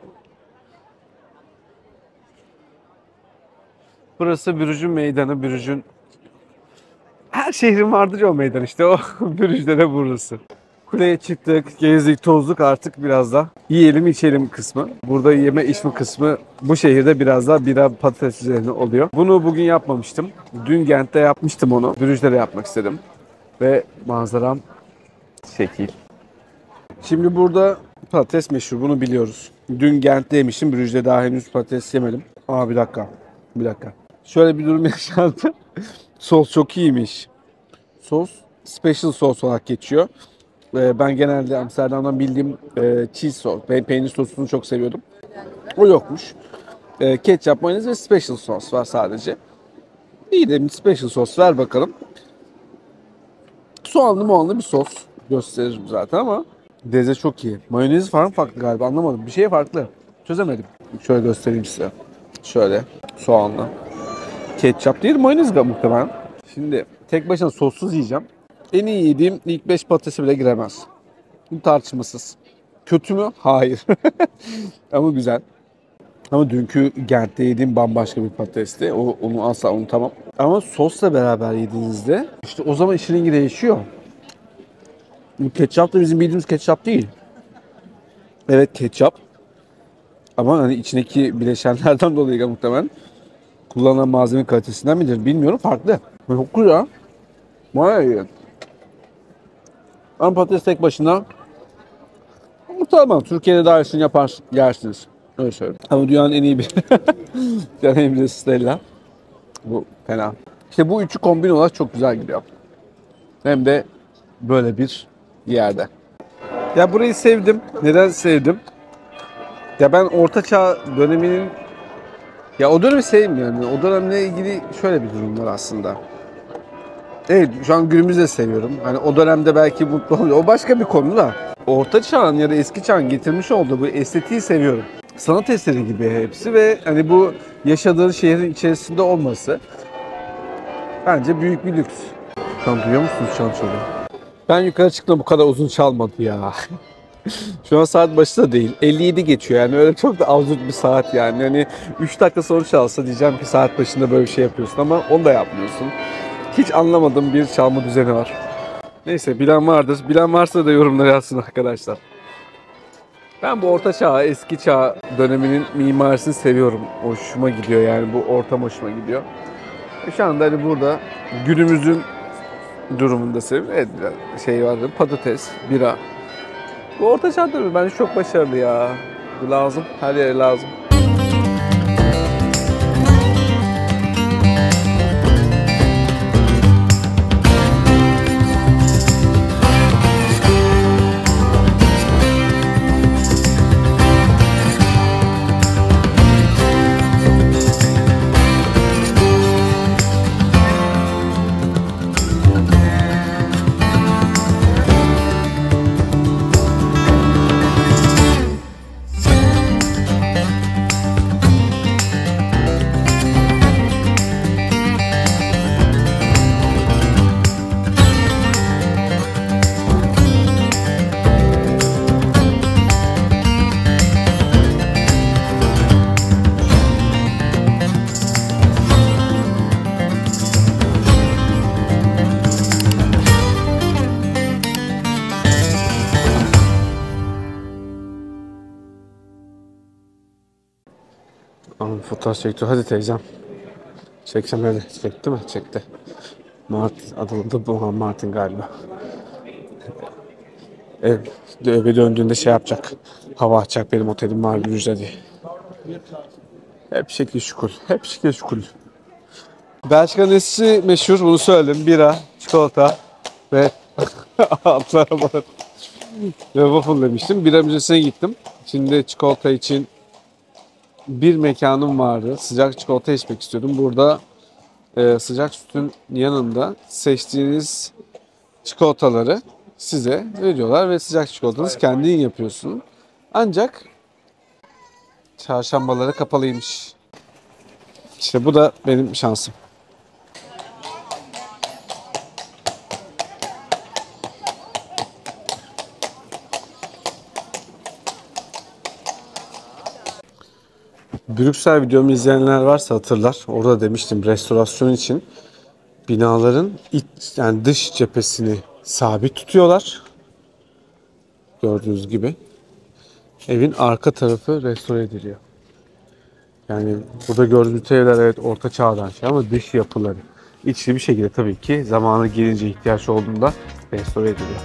Burası Bürüj'ün meydanı, Bürüj'ün her şehrin vardır ya o meydan işte o Bürüj'de de burası. Kuleye çıktık, gezdik, tozduk artık biraz da yiyelim içelim kısmı. Burada yeme içme kısmı bu şehirde biraz daha bira patates üzerine oluyor. Bunu bugün yapmamıştım. Dün Gent'te yapmıştım onu. Bürüj'de de yapmak istedim. Ve manzaram şekil. Şimdi burada patates meşhur bunu biliyoruz. Dün Gent'te yemiştim. Bürüj'de daha henüz patates yemedim. Aa bir dakika. Bir dakika. Şöyle bir durum yaşandı. Sos çok iyiymiş. Sos special sos olarak geçiyor. Ee, ben genelde Amsterdam'dan bildiğim e, cheese sos, ben peynir sosunu çok seviyordum. O yokmuş. E, ketçap, mayonez ve special sos var sadece. İyi de bir special sos ver bakalım. Soğanlı moğanlı bir sos gösteririm zaten ama deze çok iyi. Mayonezi falan farklı galiba anlamadım. Bir şey farklı. Çözemedim. Şöyle göstereyim size. Şöyle soğanlı. Ketçap değil mayonez de muhtemelen. Şimdi tek başına sossuz yiyeceğim. En iyi yediğim ilk beş patatesi bile giremez. Bu tartışmasız. Kötü mü? Hayır. Ama güzel. Ama dünkü Gent'te yediğim bambaşka bir patatesti. O, onu asla unutamam. Ama sosla beraber yediğinizde işte o zaman işin rengi değişiyor. Bu ketçap da bizim bildiğimiz ketçap değil. Evet ketçap. Ama hani içindeki bileşenlerden dolayı muhtemelen kullanılan malzeme kalitesinden midir bilmiyorum. Farklı. Çok güzel. Bayağı iyi. Ama patates tek başına tamam. Türkiye'de daha iyisini yapar, yersiniz. Öyle söyleyeyim. Ama dünyanın en iyi bir dünyanın en iyi bir Stella. Bu fena. İşte bu üçü kombin olarak çok güzel gidiyor. Hem de böyle bir yerde. Ya burayı sevdim. Neden sevdim? Ya ben Orta Çağ döneminin ya o dönemi sevmiyorum. O dönemle ilgili şöyle bir durum var aslında. Evet şu an günümüzde seviyorum. Hani o dönemde belki mutlu oluyor. O başka bir konu da. Orta Çağ'ın ya da eski çağın getirmiş olduğu bu estetiği seviyorum. Sanat eseri gibi hepsi ve hani bu yaşadığın şehrin içerisinde olması. Bence büyük bir lüks. Şu an duyuyor musunuz çan çalıyor? Ben yukarı çıktığımda bu kadar uzun çalmadı ya. Şu an saat başı da değil. elli yedi geçiyor yani öyle çok da absürt bir saat yani. Yani üç dakika sonra çalsa diyeceğim ki saat başında böyle bir şey yapıyorsun ama onu da yapmıyorsun. Hiç anlamadığım bir çalma düzeni var. Neyse bilen vardır. Bilen varsa da yorumlara yazsın arkadaşlar. Ben bu orta çağ, eski çağ döneminin mimarisini seviyorum. Hoşuma gidiyor yani bu ortam hoşuma gidiyor. E şu anda hani burada günümüzün durumunda seviyorum. Evet biraz şey vardı patates, bira. Bu orta çağ dönemi bence çok başarılı ya. Bu lazım, her yere lazım. Abi fotoğraf çekti. Hadi teyzem. Çekeceğim hadi. Çekti mi? Çekti. Martin. Adı da bu Martin galiba. Ev, eve döndüğünde şey yapacak. Hava açacak benim otelim var Brüj'de diye. Hep şekil şukul. Hep şekil şukul. Belçika nesi meşhur bunu söyledim. Bira, çikolata ve atlı arabalar. Ve waffle demiştim. Bira müzesine gittim. Şimdi çikolata için bir mekanım vardı. Sıcak çikolata içmek istiyordum. Burada e, sıcak sütün yanında seçtiğiniz çikolataları size veriyorlar ve sıcak çikolatanızı kendin yapıyorsun. Ancak çarşambaları kapalıymış. İşte bu da benim şansım. Brüksel videomu izleyenler varsa hatırlar. Orada demiştim restorasyon için binaların iç, yani dış cephesini sabit tutuyorlar. Gördüğünüz gibi. Evin arka tarafı restore ediliyor. Yani burada gördüğünüz evler evet orta çağdan şey ama dış yapıları içli bir şekilde tabii ki zamanı gelince ihtiyaç olduğunda restore ediliyor.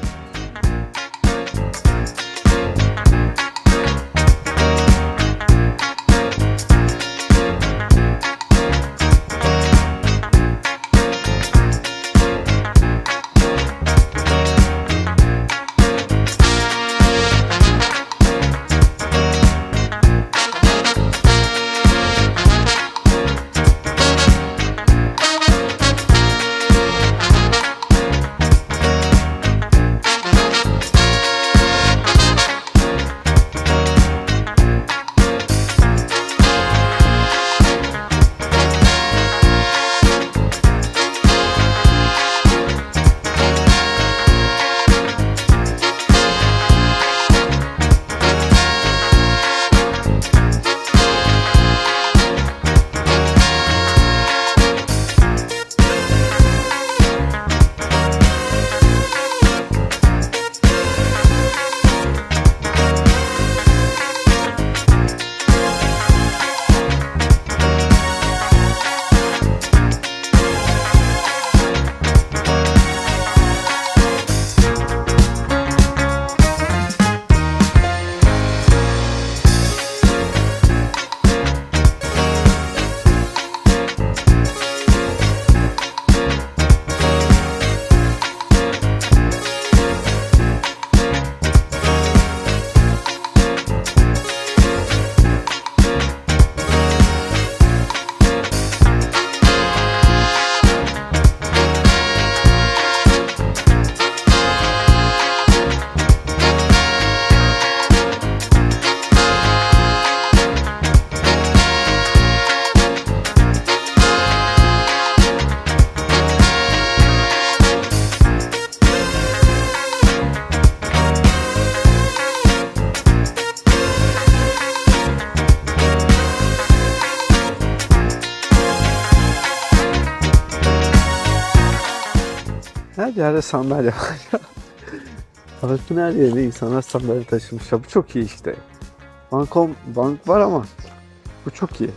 Her yerde sandalye var. Parkın her yerine insanlar sandalye taşımışlar. Bu çok iyi işte. Bankom, bank var ama bu çok iyi.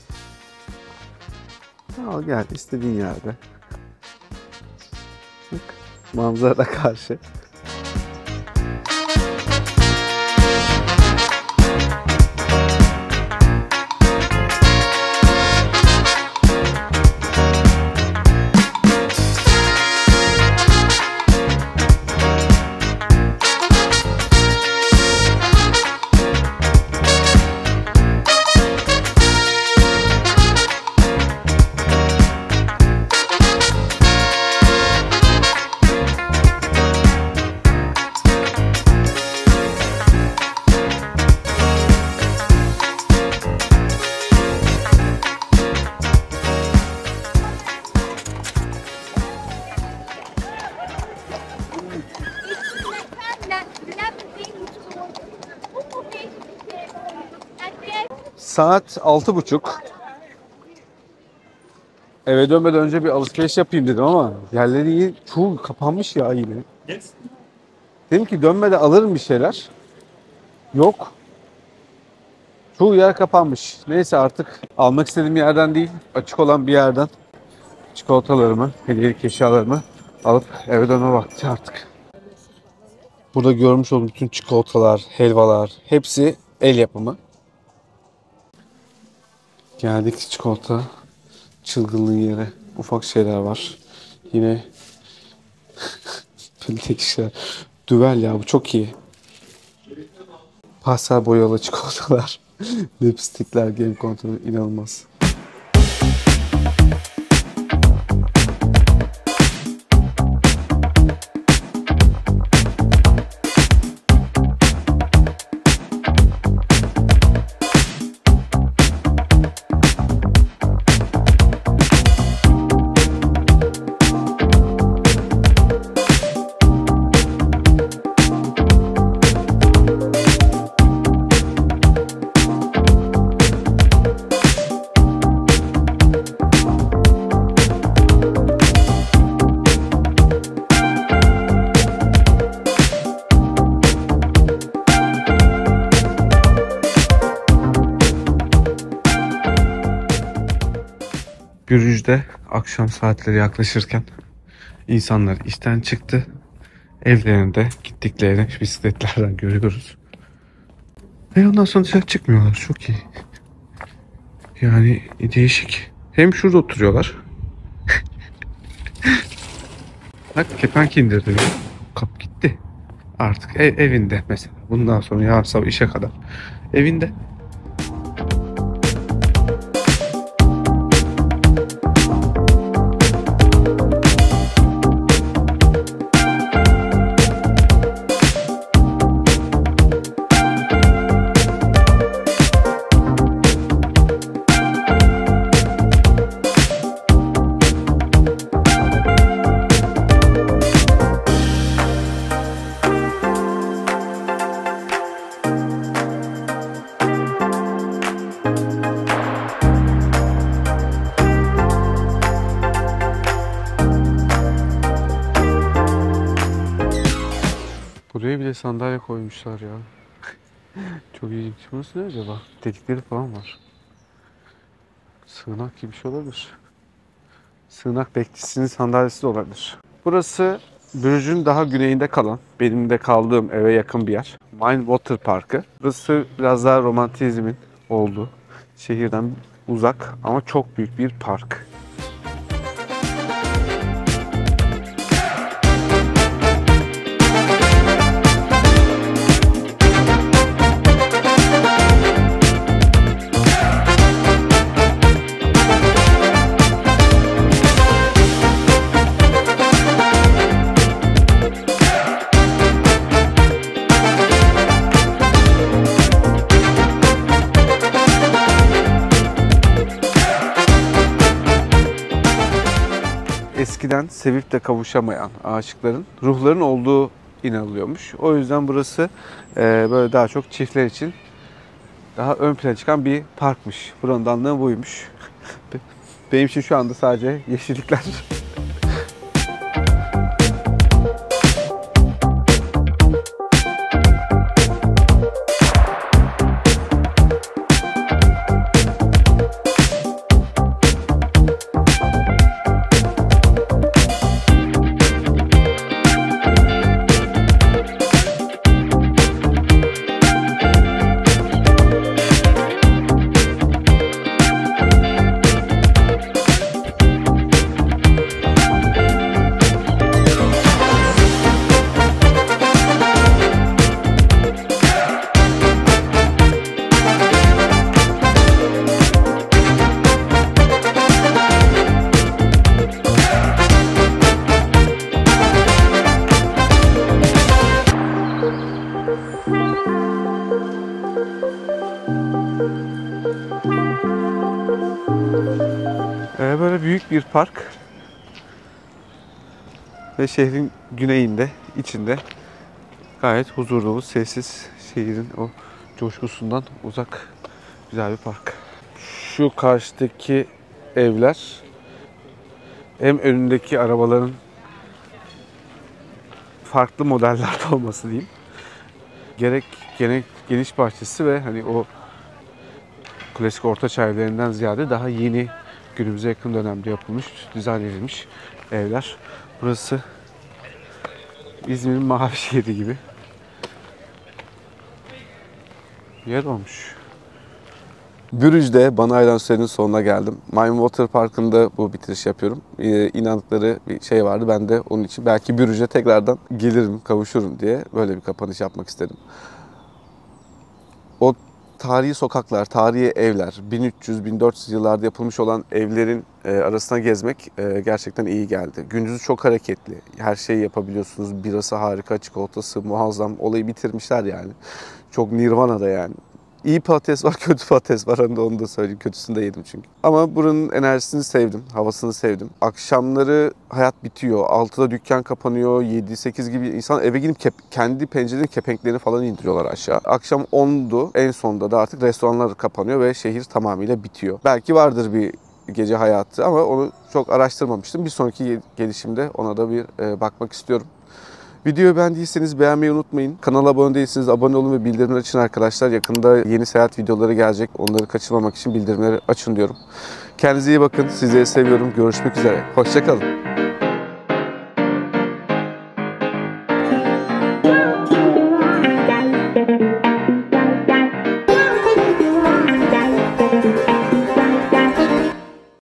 Al gel istediğin yerde. Bak, manzara karşı. Saat altı buçuk. Eve dönmeden önce bir alışveriş yapayım dedim ama yerleri iyi, çoğu kapanmış ya yine. Dedim ki dönmeden alırım bir şeyler. Yok. Çoğu yer kapanmış. Neyse artık almak istediğim yerden değil, açık olan bir yerden çikolatalarımı, hediyelik eşyalarımı alıp eve dönme vakti artık. Burada görmüş olduğum bütün çikolatalar, helvalar hepsi el yapımı. Geldik çikolata çılgınlığı yere. Ufak şeyler var. Yine böyle tek şeyler. Düvel ya, bu çok iyi. Pastel boyalı çikolatalar. Lipstikler, game kontrolü inanılmaz. Bruges'de akşam saatleri yaklaşırken insanlar işten çıktı. Evlerinde gittiklerini bisikletlerden görüyoruz. Ve ondan sonra dışarı çıkmıyorlar. Çok iyi. Yani değişik. Hem şurada oturuyorlar. Bak kepenk indirdi. Kap gitti. Artık ev, evinde mesela. Bundan sonra yarın sabah işe kadar evinde. Buraya bile sandalye koymuşlar ya. Çok ilginç. Burası ne acaba? Delikleri falan var. Sığınak gibi bir şey olabilir. Sığınak bekçisinin sandalyesi de olabilir. Burası Bruges'ün daha güneyinde kalan, benim de kaldığım eve yakın bir yer. Mine Water Parkı. Burası biraz daha romantizmin olduğu, şehirden uzak ama çok büyük bir park. Eskiden sevip de kavuşamayan aşıkların ruhların olduğu inanılıyormuş. O yüzden burası e, böyle daha çok çiftler için daha ön plana çıkan bir parkmış. Buranın da anlamı buymuş. Benim için şu anda sadece yeşillikler. Ee, böyle büyük bir park ve şehrin güneyinde, içinde gayet huzur dolu, sessiz, şehrin o coşkusundan uzak güzel bir park. Şu karşıdaki evler hem önündeki arabaların farklı modellerde olması diyeyim. Gerek gene geniş bahçesi ve hani o klasik ortaçağ evlerinden ziyade daha yeni, günümüze yakın dönemde yapılmış, dizayn edilmiş evler. Burası İzmir'in mavi şehri gibi bir yer olmuş. Bürüj'de bana ayrılan sürenin sonuna geldim. Maymun Water Parkı'nda bu bitiriş yapıyorum. Ee, inandıkları bir şey vardı. Ben de onun için belki Bürüj'e tekrardan gelirim, kavuşurum diye böyle bir kapanış yapmak istedim. O tarihi sokaklar, tarihi evler, bin üç yüz bin dört yüz yıllarda yapılmış olan evlerin e, arasına gezmek e, gerçekten iyi geldi. Gündüzü çok hareketli. Her şeyi yapabiliyorsunuz. Birası harika, çikolatası muazzam. Olayı bitirmişler yani. Çok nirvana'da yani. İyi patates var, kötü patates var. Hani de onu da söyleyeyim. Kötüsünü de yedim çünkü. Ama buranın enerjisini sevdim. Havasını sevdim. Akşamları hayat bitiyor. altıda dükkan kapanıyor. yedi sekiz gibi insan eve gidip kep- kendi pencerenin kepenklerini falan indiriyorlar aşağı. Akşam ondu. En sonunda da artık restoranlar kapanıyor ve şehir tamamıyla bitiyor. Belki vardır bir gece hayatı ama onu çok araştırmamıştım. Bir sonraki gelişimde ona da bir e, bakmak istiyorum. Videoyu beğendiyseniz beğenmeyi unutmayın. Kanala abone değilseniz abone olun ve bildirimleri açın arkadaşlar. Yakında yeni seyahat videoları gelecek. Onları kaçırmamak için bildirimleri açın diyorum. Kendinize iyi bakın. Sizleri seviyorum. Görüşmek üzere. Hoşça kalın.